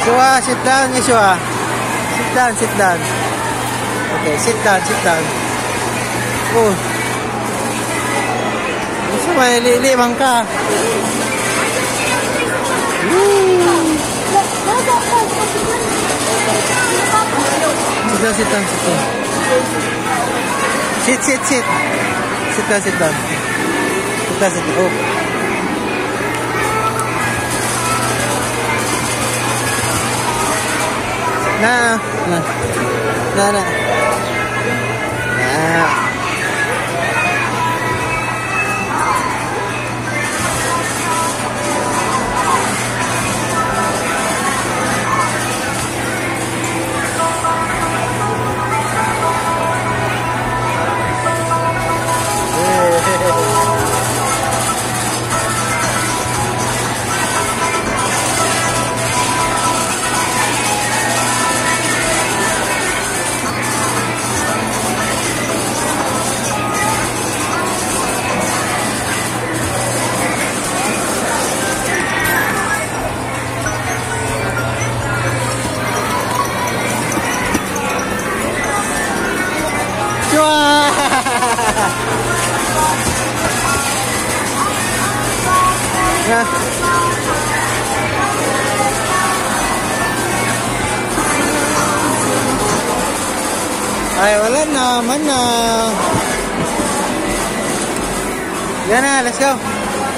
Yeshua, sit down, Yeshua. Sit down, sit down. Okay, sit down, sit down. Oh. Yeshua, lili-limang ka. Sit down, sit down, sit down. Sit, sit, sit. Sit down, sit down. Sit down, sit down. Oh. Na. Ay, wala na, man na. Yan na, let's go.